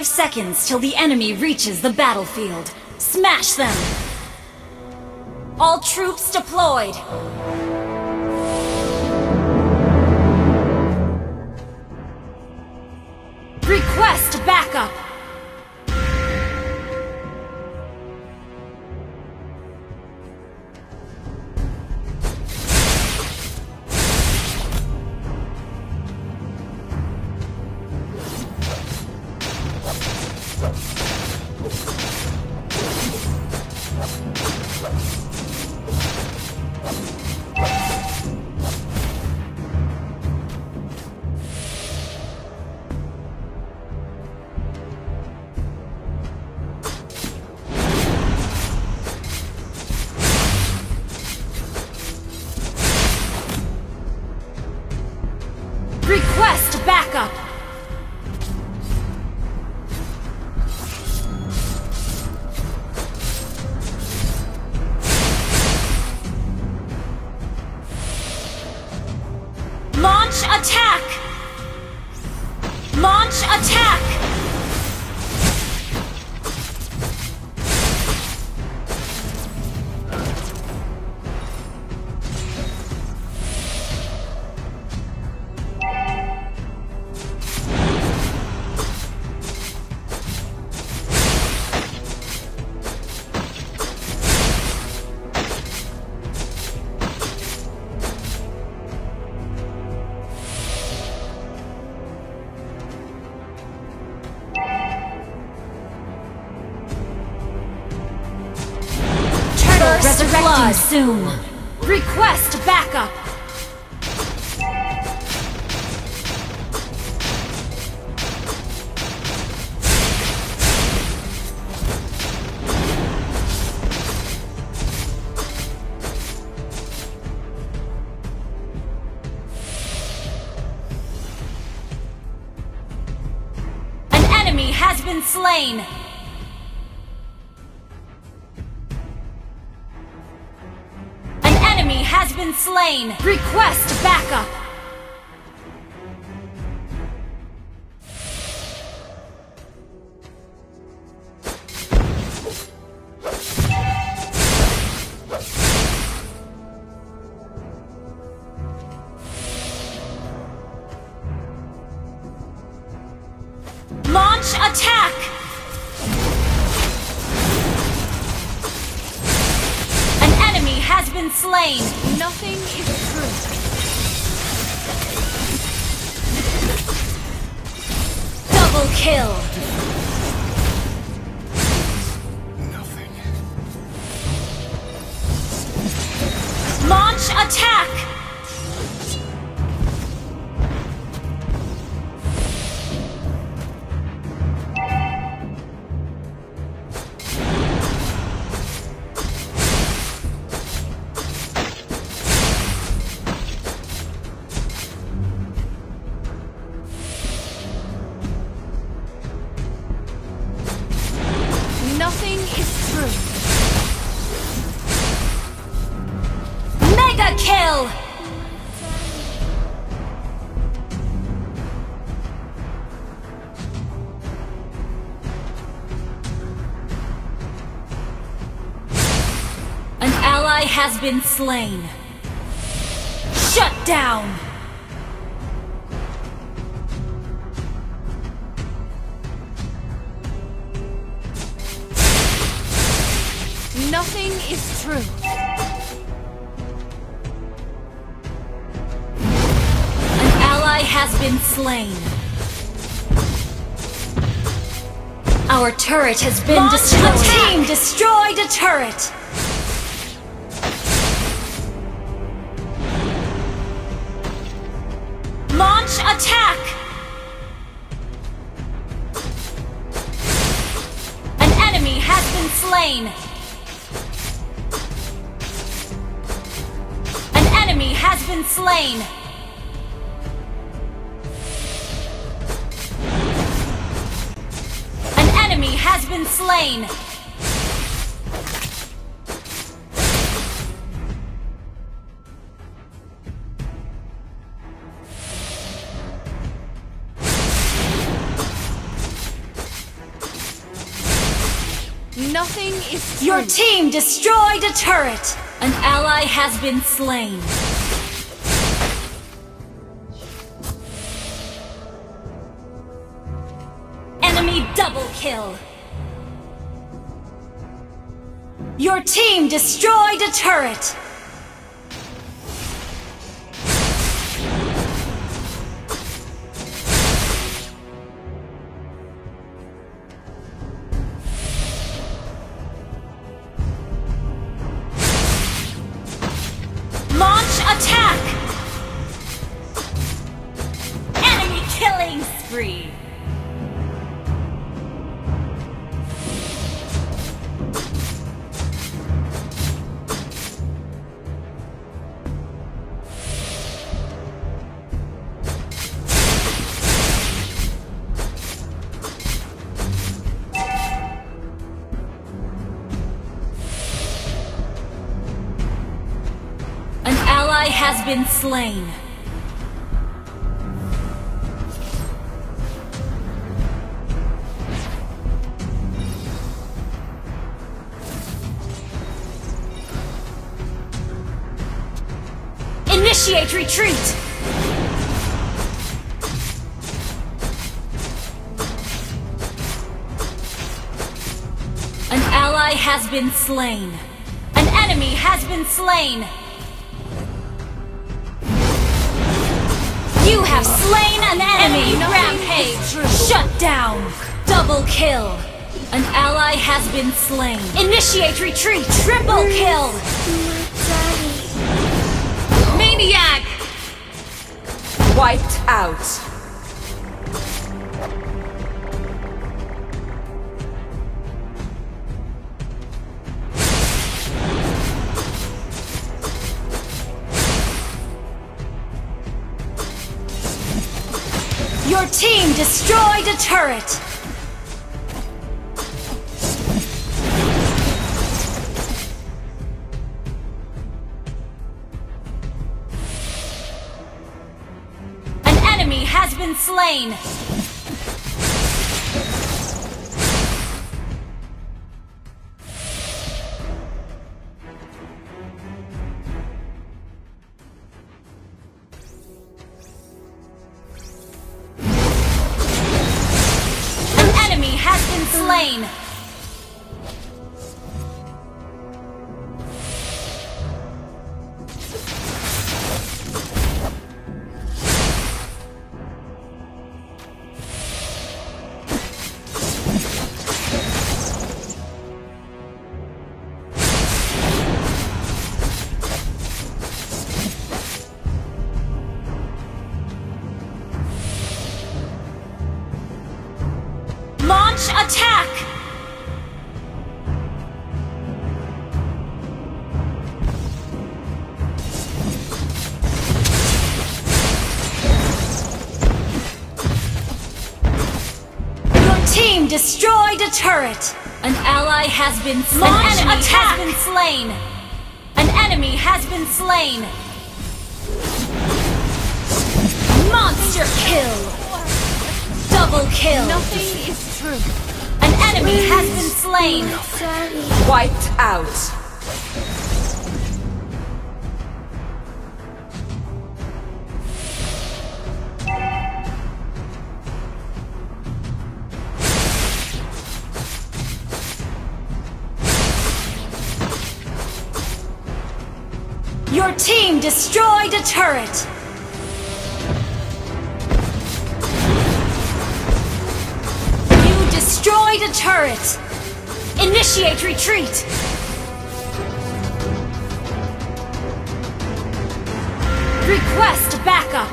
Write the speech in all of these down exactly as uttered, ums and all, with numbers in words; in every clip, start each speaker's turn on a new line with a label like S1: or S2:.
S1: Five seconds till the enemy reaches the battlefield. Smash them! All troops deployed! Request backup! Request backup! Launch attack! Launch attack! Resurrecting soon. Request backup. An enemy has been slain. Has been slain. Request backup. Launch attack. Has been slain. Nothing is true. Double kill.
S2: Nothing.
S1: Launch attack. Nothing is true. Mega kill! An ally has been slain. Shut down! Nothing is true. An ally has been slain. Our turret has been Launch destroyed. The team destroyed a turret. Launch attack. An enemy has been slain. Enemy has been slain. An enemy has been slain.
S3: Nothing is true.
S1: Your team destroyed a turret! An ally has been slain. Enemy double kill. Your team destroyed a turret! Launch attack! Enemy killing spree! Has been slain. Initiate retreat. An ally has been slain. An enemy has been slain. You have slain an enemy! Rampage! Shut down! Double kill! An ally has been slain. Initiate retreat! Triple kill! Maniac!
S3: Wiped out.
S1: Your team destroyed a turret! An enemy has been slain! Slain. Launch attack! Your team destroyed a turret! An ally has been slain. Launch An enemy attack! has been slain! An enemy has been slain! Monster kill! Double kill!
S3: Nothing is true.
S1: An enemy has been slain!
S3: Wiped out.
S1: Your team destroyed a turret! Destroyed a turret! Initiate retreat! Request backup!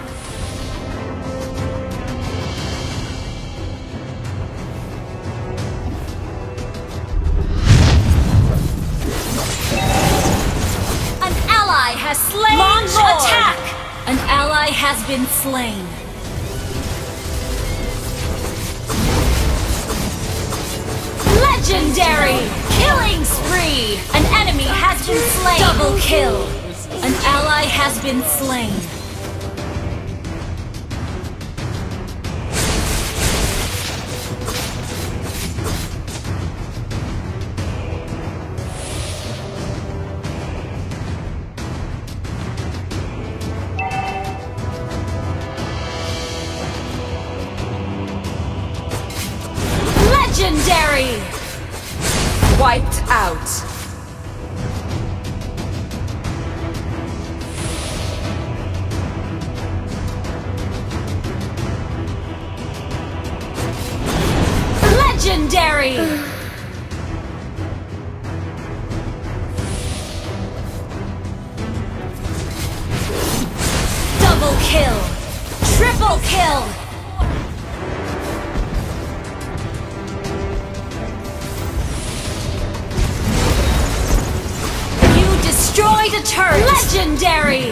S1: An ally has slain Launch Lord. Attack! An ally has been slain. Legendary! Killing spree! An enemy has been slain! Double kill! An ally has been slain.
S3: Wiped out.
S1: Legendary! Double kill! Triple kill! You destroyed a turret! Legendary!